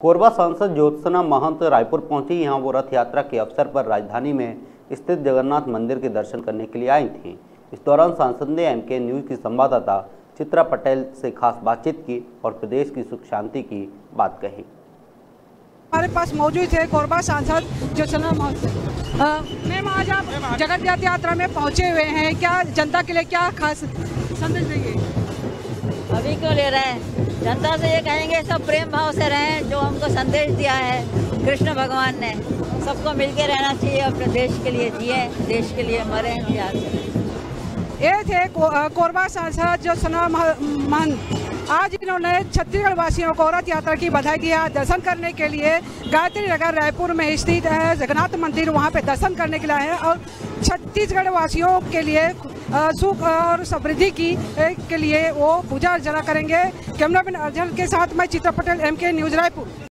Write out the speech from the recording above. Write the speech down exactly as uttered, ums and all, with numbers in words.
कोरबा सांसद ज्योत्सना महंत रायपुर पहुंची। यहां वो रथ यात्रा के अवसर पर राजधानी में स्थित जगन्नाथ मंदिर के दर्शन करने के लिए आई थीं। इस दौरान सांसद ने एम के न्यूज की संवाददाता चित्रा पटेल से खास बातचीत की और प्रदेश की सुख शांति की बात कही। हमारे पास मौजूद है कोरबा सांसद ज्योत्सना महंत। मैम, आज आप जगन्नाथ यात्रा में पहुंचे हुए हैं, क्या जनता के लिए क्या खास संदेश देंगे? अभी क्यों ले रहे हैं? जनता से ये कहेंगे सब प्रेम भाव से रहें, जो हमको संदेश दिया है कृष्ण भगवान ने। सबको मिलके रहना चाहिए, अपने देश के लिए जिए, देश के लिए मरे, प्यार से। ये थे को, कोरबा सांसद ज्योत्सना महंत। आज इन्होंने छत्तीसगढ़ वासियों को रथ यात्रा की बधाई दिया। दर्शन करने के लिए गायत्री नगर रायपुर में स्थित है जगन्नाथ मंदिर, वहाँ पे दर्शन करने के लिए आए हैं और छत्तीसगढ़ वासियों के लिए सुख और समृद्धि की के लिए वो पूजा अर्चना करेंगे। कैमरामैन अर्जुन के साथ मैं Chitra Patel, M K news Raipur.